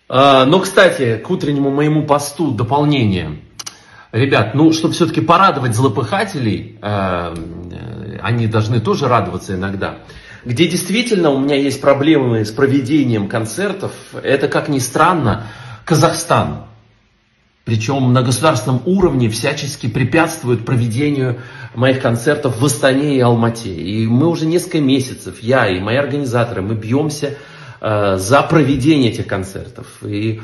Но, кстати, к утреннему моему посту дополнение. Ребят, ну, чтобы все-таки порадовать злопыхателей, они должны тоже радоваться иногда. Где действительно у меня есть проблемы с проведением концертов, это, как ни странно, Казахстан. Причем на государственном уровне всячески препятствуют проведению моих концертов в Астане и Алмате. И мы уже несколько месяцев, я и мои организаторы, мы бьемся за проведение этих концертов. И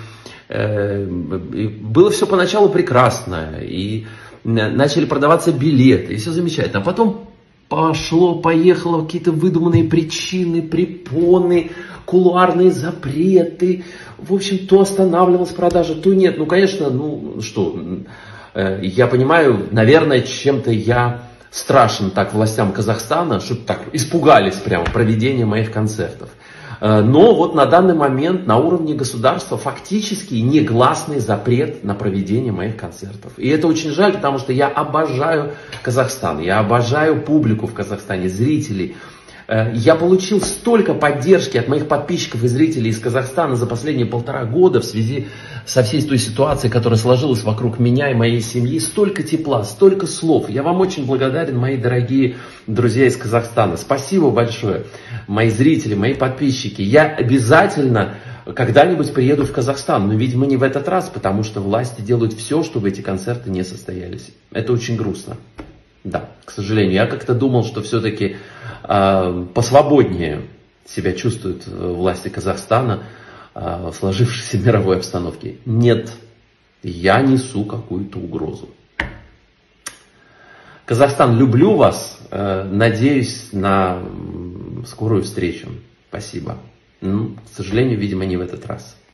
было все поначалу прекрасно, и начали продаваться билеты, и все замечательно. А потом пошло-поехало, какие-то выдуманные причины, препоны, кулуарные запреты. В общем, то останавливалась продажа, то нет. Ну, конечно, я понимаю, наверное, чем-то я страшен так властям Казахстана, что так испугались прямо проведения моих концертов. Но вот на данный момент на уровне государства фактически негласный запрет на проведение моих концертов. И это очень жаль, потому что я обожаю Казахстан, я обожаю публику в Казахстане, зрителей. Я получил столько поддержки от моих подписчиков и зрителей из Казахстана за последние 1,5 года в связи со всей той ситуацией, которая сложилась вокруг меня и моей семьи. Столько тепла, столько слов. Я вам очень благодарен, мои дорогие друзья из Казахстана. Спасибо большое, мои зрители, мои подписчики. Я обязательно когда-нибудь приеду в Казахстан, но, видимо, не в этот раз, потому что власти делают все, чтобы эти концерты не состоялись. Это очень грустно. Да, к сожалению. Я как-то думал, что все-таки посвободнее себя чувствуют власти Казахстана в сложившейся мировой обстановке. Нет, я несу какую-то угрозу. Казахстан, люблю вас. Надеюсь на скорую встречу. Спасибо. К сожалению, видимо, не в этот раз.